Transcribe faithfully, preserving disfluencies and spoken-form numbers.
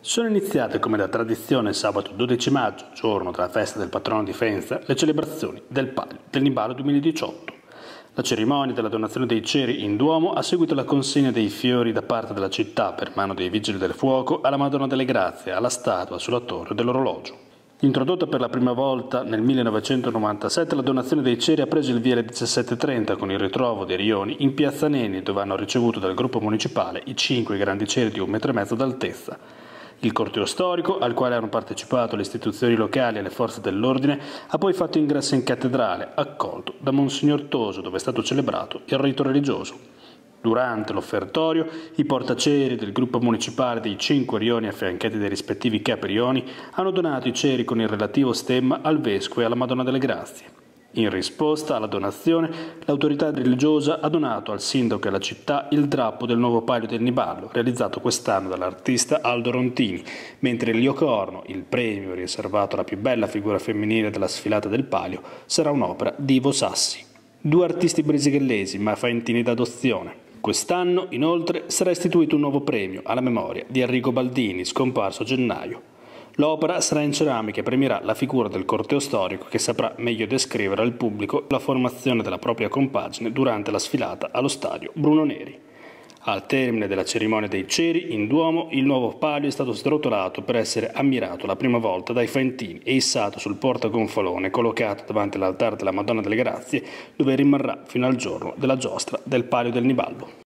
Sono iniziate come da tradizione sabato dodici maggio, giorno della festa del patrono di Faenza, le celebrazioni del Palio del Niballo duemiladiciotto. La cerimonia della donazione dei ceri in Duomo ha seguito la consegna dei fiori da parte della città per mano dei Vigili del Fuoco alla Madonna delle Grazie, alla statua sulla torre dell'orologio. Introdotta per la prima volta nel millenovecentonovantasette, la donazione dei ceri ha preso il via alle diciassette e trenta con il ritrovo dei rioni in Piazza Neni, dove hanno ricevuto dal gruppo municipale i cinque grandi ceri di un metro e mezzo d'altezza. Il corteo storico, al quale hanno partecipato le istituzioni locali e le forze dell'ordine, ha poi fatto ingresso in cattedrale, accolto da Monsignor Toso, dove è stato celebrato il rito religioso. Durante l'offertorio, i portaceri del gruppo municipale dei cinque rioni affiancati dai rispettivi capi rioni hanno donato i ceri con il relativo stemma al Vescovo e alla Madonna delle Grazie. In risposta alla donazione, l'autorità religiosa ha donato al sindaco e alla città il drappo del nuovo Palio del Niballo, realizzato quest'anno dall'artista Aldo Rontini, mentre il Liocorno, il premio riservato alla più bella figura femminile della sfilata del Palio, sarà un'opera di Ivo Sassi. Due artisti brisighellesi, ma faentini d'adozione. Quest'anno, inoltre, sarà istituito un nuovo premio alla memoria di Arrigo Baldini, scomparso a gennaio. L'opera sarà in ceramica e premierà la figura del corteo storico che saprà meglio descrivere al pubblico la formazione della propria compagine durante la sfilata allo stadio Bruno Neri. Al termine della cerimonia dei ceri, in Duomo, il nuovo palio è stato srotolato per essere ammirato la prima volta dai faentini e issato sul portagonfalone collocato davanti all'altare della Madonna delle Grazie, dove rimarrà fino al giorno della giostra del Palio del Niballo.